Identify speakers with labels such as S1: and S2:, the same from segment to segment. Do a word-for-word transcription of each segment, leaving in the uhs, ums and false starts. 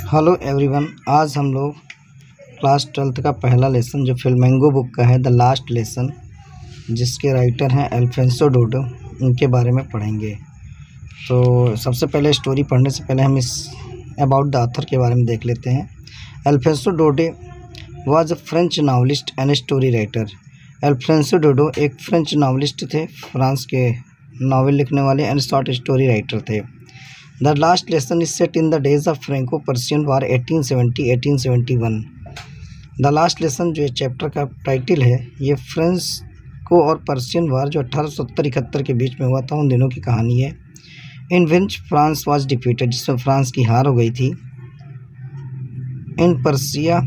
S1: Hello everyone, आज हम लोग क्लास ट्वेल्थ का पहला लेसन जो फ्लेमिंगो बुक का है द लास्ट लेसन, जिसके राइटर हैं अल्फोंसो डोडो, उनके बारे में पढ़ेंगे। तो सबसे पहले स्टोरी पढ़ने से पहले हम इस अबाउट द ऑथर के बारे में देख लेते हैं। Alphonse Daudet was a French novelist and story writer. Alphonse Daudet एक फ्रेंच नावलिस्ट थे, फ्रांस के नावल लिखने वाले एंड शॉर्ट स्टोरी राइटर थे। The last lesson is set in the days of Franco Prussian war eighteen seventy eighteen seventy one. The last lesson जो chapter का title है, ये फ्रेंको और पर्शियन वार जो अट्ठारह सौ सत्तर इकहत्तर के बीच में हुआ था, उन दिनों की कहानी है। In which France was defeated, जिसमें फ्रांस की हार हो गई थी। In Prussia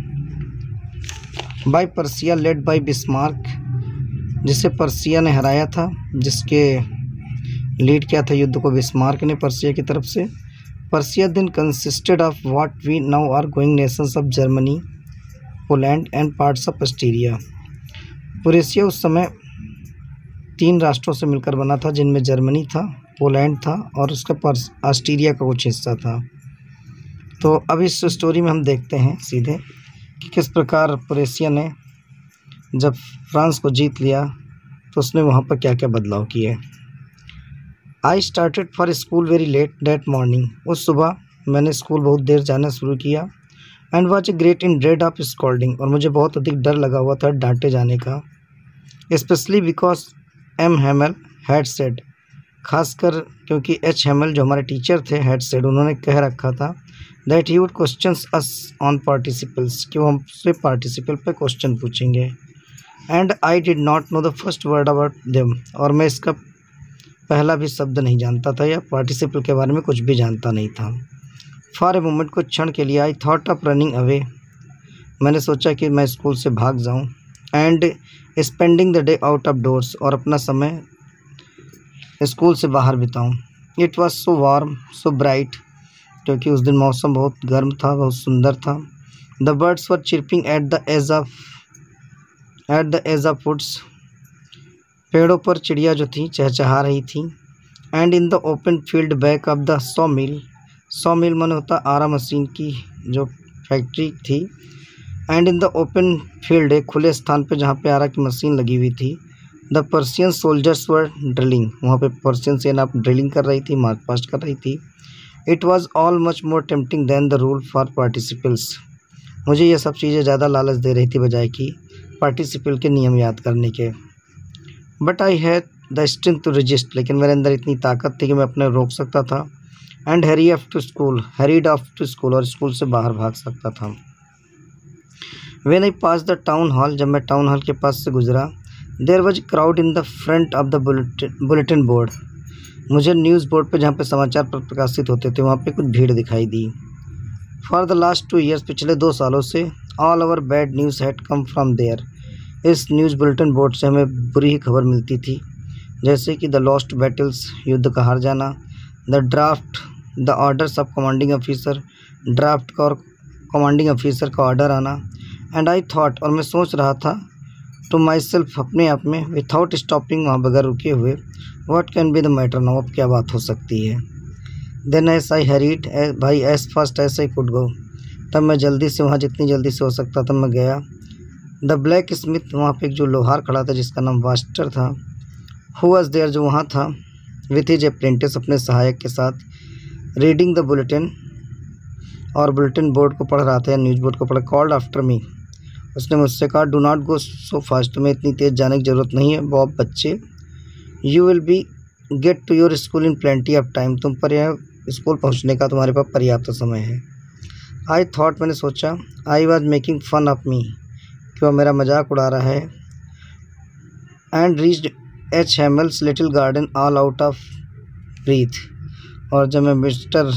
S1: by Prussia led by Bismarck, जिसे पर्सिया ने हराया था, जिसके लीड किया था युद्ध को बिस्मार्क ने पर्सिया की तरफ से। Prussia then consisted of what we now are going nations of Germany, Poland and parts of Austria. Prussia उस समय तीन राष्ट्रों से मिलकर बना था, जिनमें जर्मनी था, पोलैंड था और उसका ऑस्ट्रिया का कुछ हिस्सा था। तो अब इस स्टोरी में हम देखते हैं सीधे कि किस प्रकार पुरेशिया ने जब फ्रांस को जीत लिया तो उसने वहाँ पर क्या क्या बदलाव किए। I started for school very late that morning. उस सुबह मैंने स्कूल बहुत देर जाना शुरू किया। And was a great in dread of scolding, और मुझे बहुत अधिक डर लगा हुआ था डांटे जाने का। Specially because M Hamel had said, खासकर क्योंकि एच हैमल जो हमारे टीचर थे हैड सेड, उन्होंने कह रखा था that he would questions us on participles, कि वो हमसे पार्टिसिपल पे क्वेश्चन पूछेंगे। And I did not know the first word about them, और मैं इसका पहला भी शब्द नहीं जानता था या पार्टिसिपल के बारे में कुछ भी जानता नहीं था। फॉर ए मोमेंट, कुछ क्षण के लिए, I thought of running away, मैंने सोचा कि मैं स्कूल से भाग जाऊं। And spending the day out of doors, और अपना समय स्कूल से बाहर बिताऊं। It was so warm so bright, क्योंकि उस दिन मौसम बहुत गर्म था, बहुत सुंदर था। The birds were chirping at the edge of at the edge of woods, पेड़ों पर चिड़िया जो थी चहचहा रही थी। And in the open field back of the saw mill, saw mill मन होता आरा मशीन की जो फैक्ट्री थी। And in the open field, एक खुले स्थान पे जहाँ पे आरा की मशीन लगी हुई थी। The Prussian soldiers were drilling, वहाँ पे पर्शियन सेना ड्रिलिंग कर रही थी, मार्च पास्ट कर रही थी। It was all much more tempting than the rule for participles, मुझे ये सब चीज़ें ज़्यादा लालच दे रही थी बजाय कि पार्टिसिपल के नियम याद करने के। But I had the strength to resist, लेकिन मेरे अंदर इतनी ताकत थी कि मैं अपने रोक सकता था। And hurry off to school hurried off to school, और स्कूल से बाहर भाग सकता था। When I pass the town hall, जब मैं टाउन हॉल के पास से गुजरा, there was crowd in the front of the bulletin board, मुझे न्यूज़ बोर्ड पे जहाँ पे समाचार पर प्रकाशित होते थे वहाँ पे कुछ भीड़ दिखाई दी। For the last two years, पिछले दो सालों से, all our bad news had come from there, इस न्यूज़ बुलेटिन बोर्ड से हमें बुरी ही खबर मिलती थी, जैसे कि द लॉस्ट बैटल्स, युद्ध का हार जाना, the draft the orders of commanding officer, draft का और कमांडिंग ऑफिसर का ऑर्डर आना। एंड आई थॉट, और मैं सोच रहा था, टू माई सेल्फ, अपने आप में, विथाउट स्टॉपिंग, वहाँ बगैर रुके हुए, what can be the matter now, अब क्या बात हो सकती है। Then S I hurried by as fast as I could go, तब मैं जल्दी से वहाँ जितनी जल्दी से हो सकता था मैं गया। द ब्लैक स्मिथ, वहाँ पे एक जो लोहार खड़ा था जिसका नाम वास्टर था, हु वाज देयर, जो वहाँ था, विथ हिज अप्रेंटिस, अपने सहायक के साथ, रीडिंग द बुलेटिन, और बुलेटिन बोर्ड को पढ़ रहा था या न्यूज़ बोर्ड को पढ़। कॉल्ड आफ्टर मी, उसने मुझसे कहा, do not go so fast, तुम्हें इतनी तेज़ जाने की ज़रूरत नहीं है बॉब बच्चे, you will be get to your school in plenty of time, तुम पर यह स्कूल पहुँचने का तुम्हारे पास पर्याप्त समय है। आई थॉट, मैंने सोचा, I was making fun of me, कि वह मेरा मजाक उड़ा रहा है। And reached H Hamel's little garden all out of breath, और जब मैं मिस्टर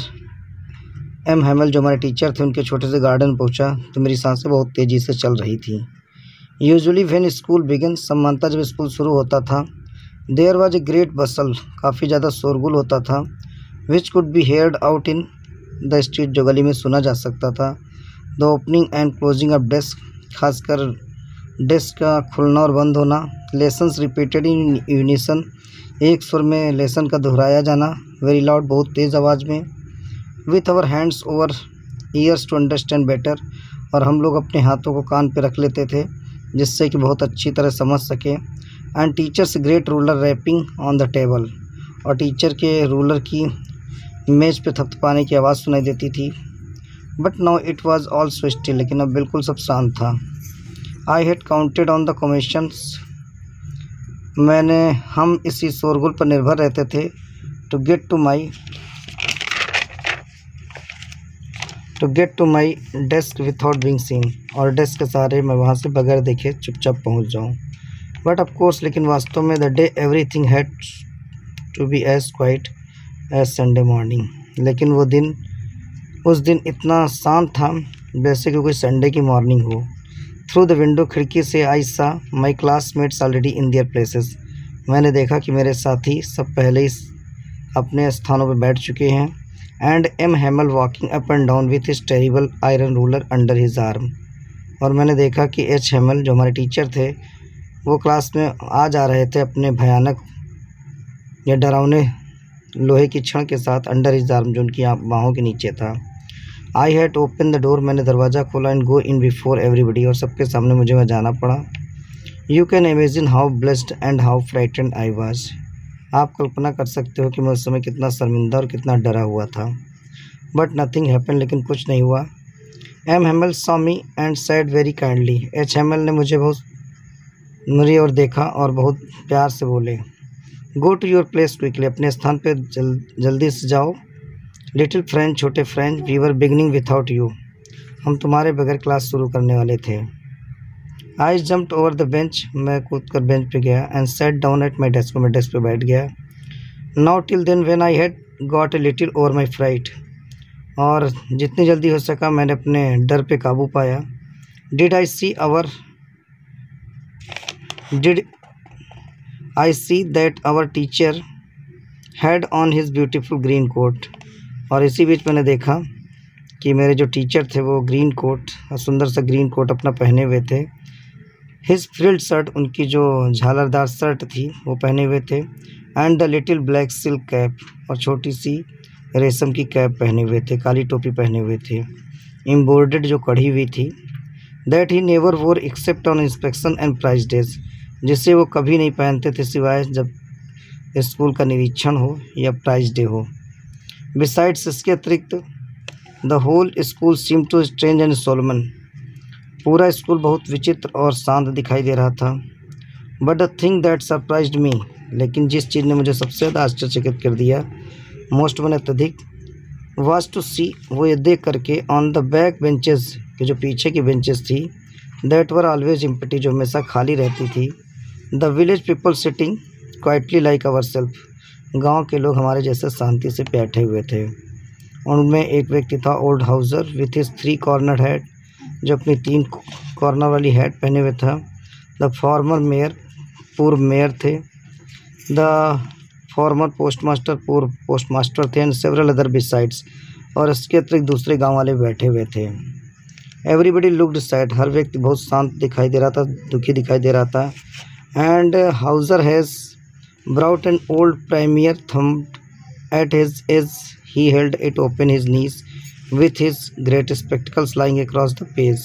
S1: एम हैमल जो हमारे टीचर थे उनके छोटे से गार्डन पहुंचा तो मेरी सांसें बहुत तेज़ी से चल रही थी। यूजुअली व्हेन स्कूल बिगिन, समानता जब स्कूल शुरू होता था, there was a great bustle, काफ़ी ज़्यादा शोरगुल होता था, which could be heard out in the street, जो गली में सुना जा सकता था। The opening and closing of desk, खासकर डेस्क का खुलना और बंद होना। लेसन्स रिपीटेड इन यूनिसन, एक सुर में लेसन का दोहराया जाना। वेरी लाउड, बहुत तेज़ आवाज़ में। With our hands over ears to understand better, और हम लोग अपने हाथों को कान पे रख लेते थे जिससे कि बहुत अच्छी तरह समझ सकें। And teachers great ruler rapping on the table, और टीचर के रूलर की मेज पे थपथपाने की आवाज़ सुनाई देती थी। But now it was all so still, लेकिन अब बिल्कुल सब शांत था। I had counted on the commissions, मैंने हम इसी शोरगुल पर निर्भर रहते थे। To get to my to get to my desk without being seen, और डेस्क के सहारे मैं वहाँ से बगैर देखे चुपचाप पहुँच जाऊँ। बट ऑफ कोर्स, लेकिन वास्तव में the day everything had to be as quiet as Sunday morning, लेकिन वो दिन उस दिन इतना शांत था जैसे कि कोई संडे की मॉर्निंग हो। थ्रू द विंडो, खिड़की से I saw my classmates already in their places, मैंने देखा कि मेरे साथी सब पहले ही अपने स्थानों पर बैठ चुके हैं। And M Hamel walking up and down with his terrible iron ruler under his arm, और मैंने देखा कि एच हेमल जो हमारे टीचर थे वो क्लास में आ जा रहे थे अपने भयानक या डरावने लोहे की छड़ के साथ, अंडर हिज आर्म जो उनकी बाहों के नीचे था। I had open the door, मैंने दरवाज़ा खोला, and go in before everybody, और सबके सामने मुझे वह जाना पड़ा। You can imagine how blessed and how frightened I was, आप कल्पना कर सकते हो कि मैं उस समय कितना शर्मिंदा और कितना डरा हुआ था। बट नथिंग हैपन, लेकिन कुछ नहीं हुआ। M Hamel saw me and said very kindly, H Hamel ने मुझे बहुत मेरी ओर देखा और बहुत प्यार से बोले, go to your place quickly, अपने स्थान पे जल, जल्दी से जाओ। लिटिल फ्रेंड, छोटे friend, we were beginning without you, हम तुम्हारे बगैर क्लास शुरू करने वाले थे। I jumped over the bench, मैं कूद कर बेंच पे गया। And set down at my desk, मैं डेस्क पे बैठ गया। Now till then when I had got a little over my fright, और जितनी जल्दी हो सका मैंने अपने डर पे काबू पाया। Did I see our did I see that our teacher had on his beautiful green coat, और इसी बीच मैंने देखा कि मेरे जो टीचर थे वो ग्रीन कोट, सुंदर सा ग्रीन कोट अपना पहने हुए थे। हिज फ्रिल्ड शर्ट, उनकी जो झालरदार शर्ट थी वो पहने हुए थे। And the little black silk cap, और छोटी सी रेशम की कैप पहने हुए थे, काली टोपी पहने हुए थे, एम्ब्रॉयडर्ड जो कढ़ी हुई थी। That he never wore except on inspection and prize days, जिसे वो कभी नहीं पहनते थे सिवाय जब स्कूल का निरीक्षण हो या प्राइज डे हो। बिसाइड्स, इसके अतिरिक्त, the whole school seem to strange and solemn, पूरा स्कूल बहुत विचित्र और शांत दिखाई दे रहा था। But the thing that surprised me, लेकिन जिस चीज़ ने मुझे सबसे ज़्यादा आश्चर्यचकित कर दिया, मोस्ट वन अत्यधिक, वाज टू सी, वो ये देख करके, ऑन द बैक बेंचेस, कि जो पीछे की बेंचेस थी, दैट वर ऑलवेज एम्प्टी, जो हमेशा खाली रहती थी। The village people sitting quietly like our self, गाँव के लोग हमारे जैसे शांति से बैठे हुए थे। उनमें एक व्यक्ति था, old Hauser with his three corner hat, जो अपनी तीन कॉर्नर वाली हैट पहने हुए था। द फॉर्मर मेयर, पूर्व मेयर थे। द फॉर्मर पोस्टमास्टर, पूर्व पोस्टमास्टर थे। एंड सेवरल अदर बिसाइड्स, और इसके अतिरिक्त दूसरे गांव वाले बैठे हुए थे। एवरीबडी लुक्ड सैड, हर व्यक्ति बहुत शांत दिखाई दे रहा था, दुखी दिखाई दे रहा था। And Hauser has brought an old primer thumbed at his edge, he held it open his knees with his great spectacles lying across the page.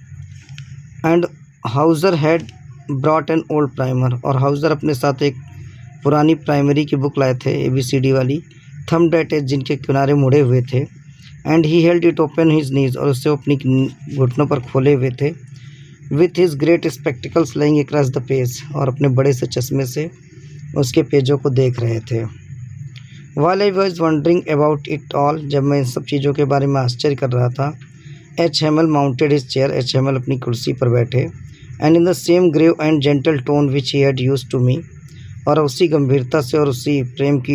S1: And Hauser had brought an old primer, और Hauser अपने साथ एक पुरानी primary की book लाए थे, A B C D वाली, thumbed at edge, जिनके किनारे मुड़े हुए थे। And he held it open his knees, और उससे अपनी घुटनों पर खोले हुए थे। With his great spectacles lying across the page, और अपने बड़े से चश्मे से उसके पेजों को देख रहे थे। While I was wondering about it all, जब मैं इन सब चीज़ों के बारे में आश्चर्य कर रहा था, H Hamel mounted his chair, H Hamel अपनी कुर्सी पर बैठे। And in the same grave and gentle tone which he had used to me, और उसी गंभीरता से और उसी प्रेम की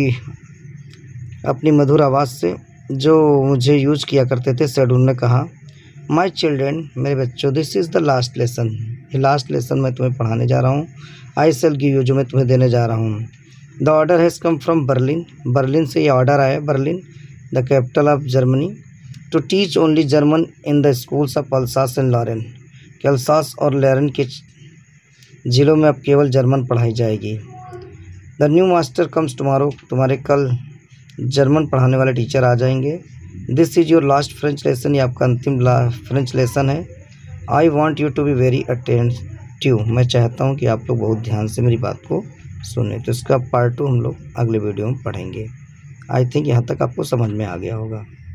S1: अपनी मधुर आवाज़ से जो मुझे यूज किया करते थे, सेड, उन्होंने कहा, माई चिल्ड्रेन, मेरे बच्चों, this is the last lesson, ये लास्ट लेसन मैं तुम्हें पढ़ाने जा रहा हूँ। आई शैल गिव यू, जो मैं तुम्हें देने जा रहा हूँ। The order has come from Berlin, Berlin से ये ऑर्डर आया, Berlin the capital of Germany, to teach only German in the schools of Alsace and Lorraine, कि अल्सास और लॉरेन के ज़िलों में अब केवल जर्मन पढ़ाई जाएगी। The new master comes tomorrow, तुम्हारे कल जर्मन पढ़ाने वाले टीचर आ जाएंगे। This is your last French lesson, ये आपका अंतिम फ्रेंच लेसन है। I want you to be very attentive, मैं चाहता हूँ कि आप लोग बहुत ध्यान से मेरी बात को सुने। तो इसका पार्ट टू हम लोग अगले वीडियो में पढ़ेंगे। आई थिंक यहाँ तक आपको समझ में आ गया होगा।